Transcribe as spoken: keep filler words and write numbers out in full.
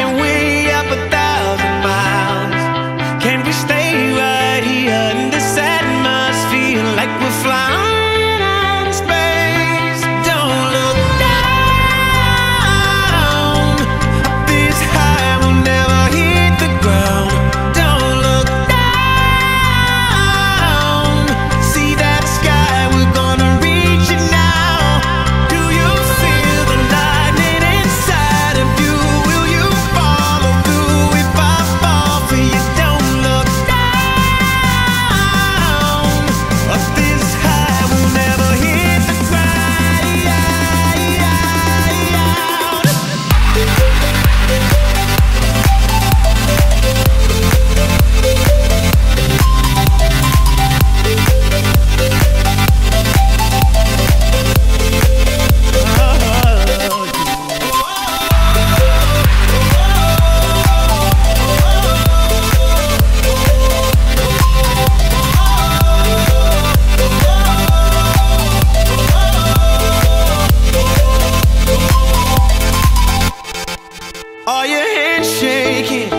flying way up a thousand miles. Can we stay right here in this atmosphere like we're flying out in space? Don't look down. Up this high, we'll never hit the ground. Don't look down. See that sky, we're gonna reach it now. Do you feel the lightning inside of you? Will you follow through if I fall for you? Don't look down. Up this high, we'll never hit the are your hands shaking?